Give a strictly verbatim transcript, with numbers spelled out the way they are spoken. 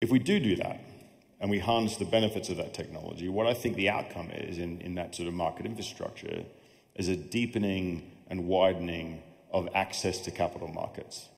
if we do do that, and we harness the benefits of that technology, what I think the outcome is in, in that sort of market infrastructure is a deepening and widening of access to capital markets.